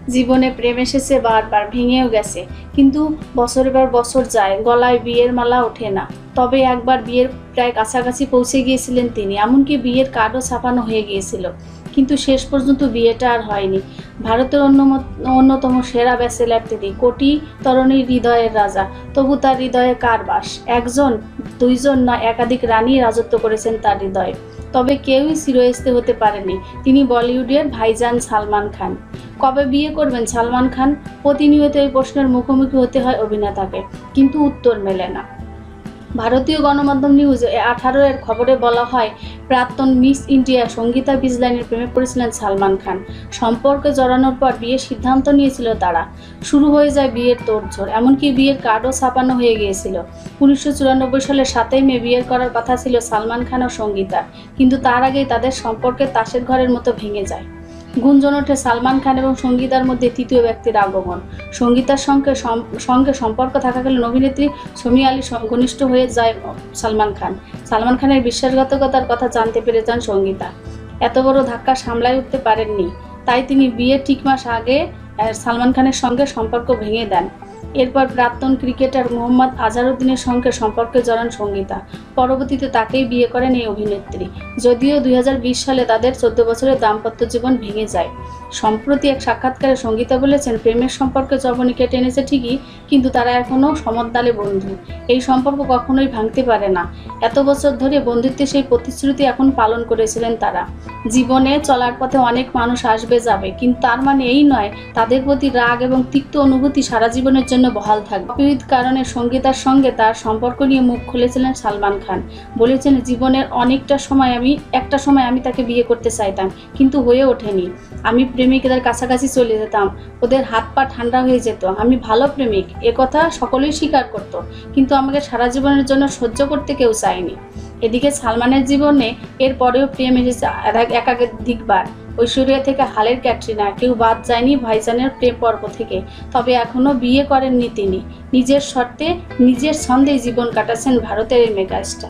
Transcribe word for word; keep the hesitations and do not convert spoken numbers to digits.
জীবনে প্রেম এসেছে, বারবার ভেঙেও গেছে, কিন্তু বছরের পর বছর যায়, গলায় বিয়ের মালা ওঠে না। তবে একবার বিয়ের প্রায় কাছাকাছি পৌঁছে গিয়েছিলেন তিনি, এমনকি বিয়ের কার্ডও ছাপানো হয়ে গিয়েছিল, কিন্তু শেষ পর্যন্ত বিয়েটা আর হয়নি। ভারতের অন্যতম সেরা ব্যাচেলার তিনি, কোটি তরুণীর হৃদয়ের রাজা, তবু তার হৃদয়ে কার বাস? একজন, দুইজন না একাধিক রানী রাজত্ব করেছেন তার হৃদয়ে, তবে কেউই চিরস্থায়ী হতে পারেনি। তিনি বলিউডের ভাইজান সালমান খান। কবে বিয়ে করবেন সালমান খান? প্রতিনিয়ত এই প্রশ্নের মুখোমুখি হতে হয় অভিনেতাকে, কিন্তু উত্তর মেলে না। ভারতীয় গণমাধ্যম নিউজ আঠারো এর খবরে বলা হয়, প্রাক্তন মিস ইন্ডিয়া সঙ্গীতা বিজলানির প্রেমে পড়েছিলেন সালমান খান। সম্পর্কে জড়ানোর পর বিয়ের সিদ্ধান্ত নিয়েছিল তারা। শুরু হয়ে যায় বিয়ের তোড়জোড়, এমনকি বিয়ের কার্ডও ছাপানো হয়ে গিয়েছিল। উনিশশো চুরানব্বই সালের সাতই মে বিয়ের করার কথা ছিল সালমান খান ও সঙ্গীতার, কিন্তু তার আগেই তাদের সম্পর্কে তাসের ঘরের মতো ভেঙে যায়। গুঞ্জন ওঠে সালমান খান এবং সঙ্গীতার মধ্যে তৃতীয় ব্যক্তির আগমন। সঙ্গীতার সঙ্গে সঙ্গে সম্পর্ক থাকাকালীন অভিনেত্রী শমী আলী ঘনিষ্ঠ হয়ে যায় সালমান খান। সালমান খানের বিশ্বাসঘাতকতার কথা জানতে পেরে যান সঙ্গীতা। এত বড় ধাক্কা সামলায় উঠতে পারেননি, তাই তিনি বিয়ের ঠিক মাস আগে সালমান খানের সঙ্গে সম্পর্ক ভেঙে দেন। এরপর প্রাক্তন ক্রিকেটার মোহাম্মদ আজহারউদ্দিনের সঙ্গে সম্পর্কে জড়ান সঙ্গীতা। পরবর্তীতে তাকেই বিয়ে করেন এই অভিনেত্রী। যদিও দুই হাজার বিশ সালে তাদের চোদ্দ বছরের দাম্পত্য জীবন ভেঙে যায়। সম্প্রতি এক সাক্ষাৎকারে সঙ্গীতা বলেছেন, প্রেমের সম্পর্কে জবনি কেটে এনেছে ঠিকই, কিন্তু তারা এখনও সমতালে বন্ধু। এই সম্পর্ক কখনোই ভাঙতে পারে না। এত বছর ধরে বন্ধুত্বের সেই প্রতিশ্রুতি এখন পালন করেছিলেন তারা। জীবনে চলার পথে অনেক মানুষ আসবে যাবে, কিন্তু তার মানে এই নয় তাদের প্রতি রাগ এবং তিক্ত অনুভূতি সারা জীবনের জন্য বহাল থাকবে। বিবিধ কারণে সঙ্গীতার সঙ্গে তার সম্পর্ক নিয়ে মুখ খুলেছিলেন সালমান খান। বলেছেন, জীবনের অনেকটা সময় আমি একটা সময় আমি তাকে বিয়ে করতে চাইতাম, কিন্তু হয়ে ওঠেনি। আমি প্রেমিকদের কাছাকাছি চলে যেতাম, ওদের হাত পা ঠান্ডা হয়ে যেত। আমি ভালো প্রেমিক, একথা সকলেই স্বীকার করত, কিন্তু আমাকে সারা জীবনের জন্য সহ্য করতে কেউ চায়নি। এদিকে সালমানের জীবনে এর পরেও প্রেম এসেছে একাধিকবার। ঐশ্বরিয়া থেকে হালের ক্যাটরিনা, কেউ বাদ যায়নি ভাইজানের প্রেম পর্ব থেকে। তবে এখনও বিয়ে করেননি তিনি। নিজের শর্তে নিজের ছন্দেই জীবন কাটাচ্ছেন ভারতের এই মেগাস্টার।